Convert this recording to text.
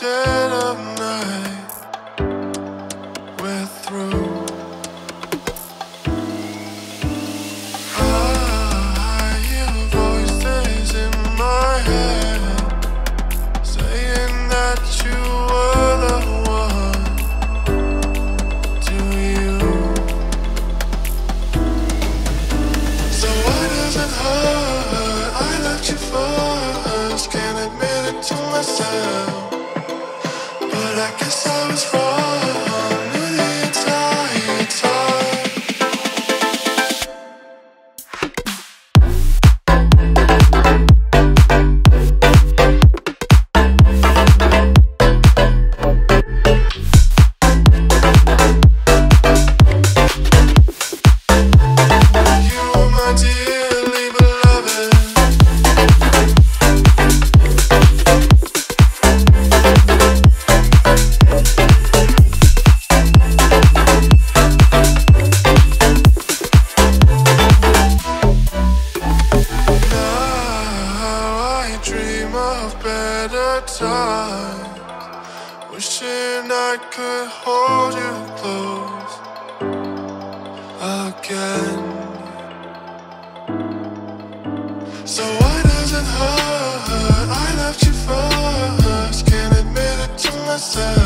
dead of night, we're through. I hear voices in my head saying that you were the one. Do you? So why does it hurt? I left you first, can't admit it to myself, but I guess I was wrong the entire time. You were my dearly beloved. Now I dream of better times, wishing I could hold you close again. So why does it hurt? I left you first, can't admit it to myself,